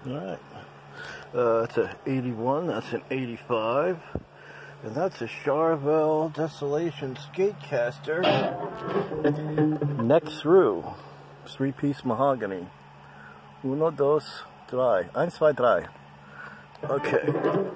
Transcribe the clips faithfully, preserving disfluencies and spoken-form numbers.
Alright. Uh, that's an eighty-one, that's an eighty-five. And that's a Charvel Desolation Skatecaster. Neck through. Three-piece mahogany. Uno, dos, drei. Eins, zwei, drei. Okay.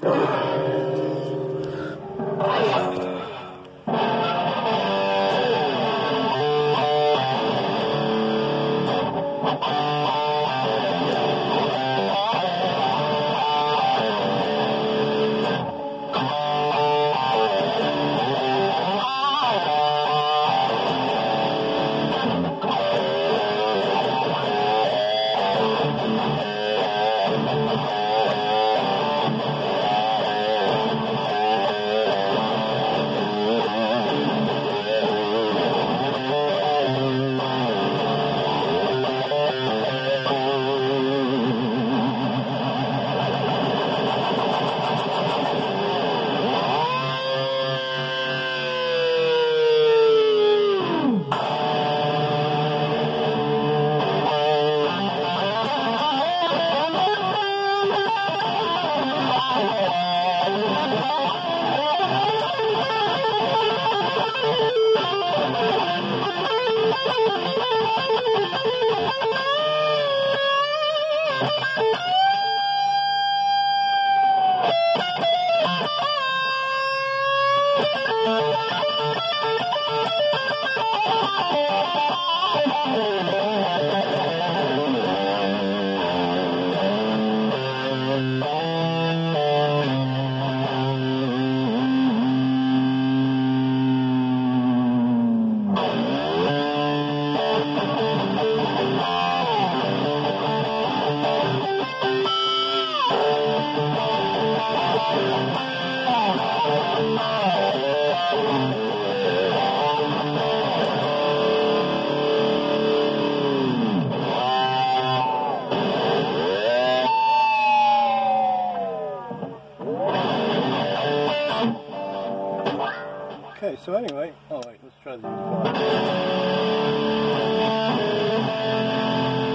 Okay, so anyway, oh wait, let's try the